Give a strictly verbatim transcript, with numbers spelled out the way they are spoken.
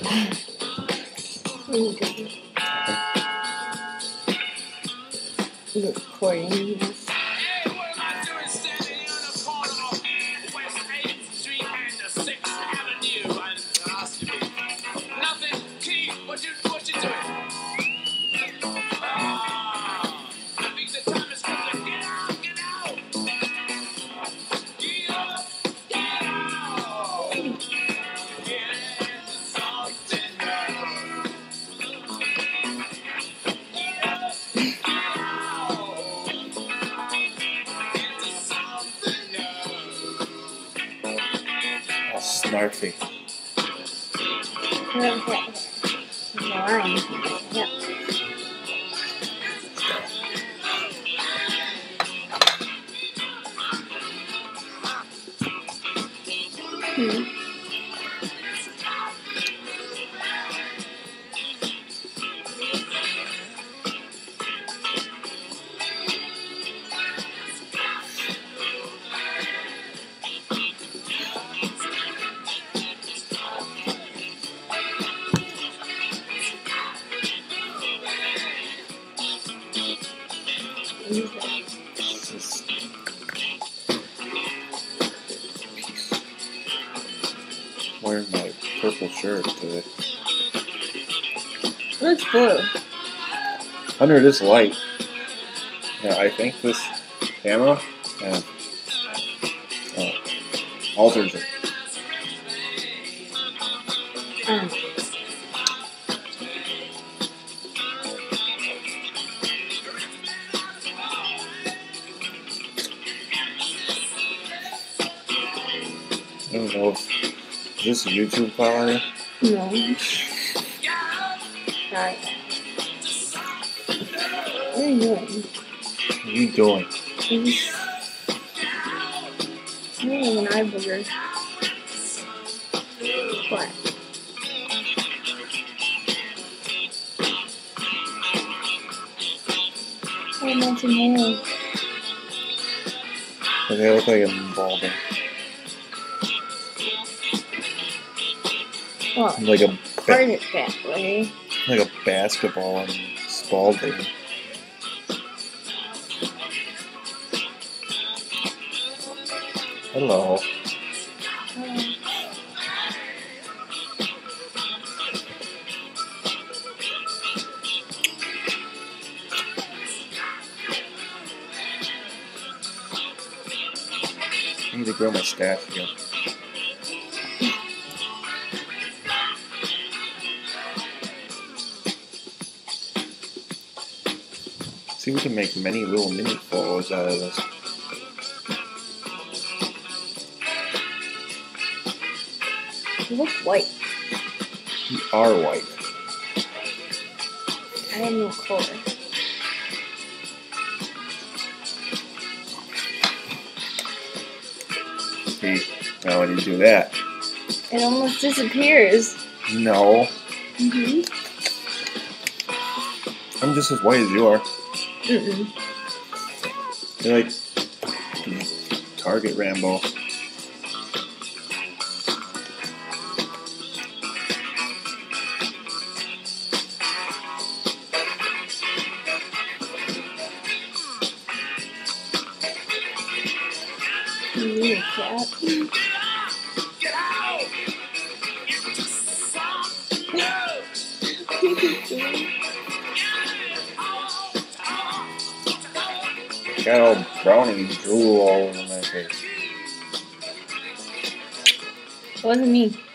Recording this. Snarfy. Line. Yep. Hmm. Wearing my purple shirt today. Looks blue. Under this light, yeah, I think this camera uh, uh, alters it. Um. I don't know if is this YouTube quality? No. Sorry. What are you doing? What are you doing? I'm just doing an eye booger. What? I want some more. Okay, I look like I'm balding. Well, Like a part of it that way. like a basketball and balding. Hello. Um, I need to grow my staff again. See, we can make many little mini photos out of this. you look white. You are white. I have no color. See, now when you do that, It almost disappears. no, Mm-hmm. I'm just as white as you are. Mm-mm. You're like Target Rambo. You need a cat. Got all brown and drool all over my face. It wasn't me.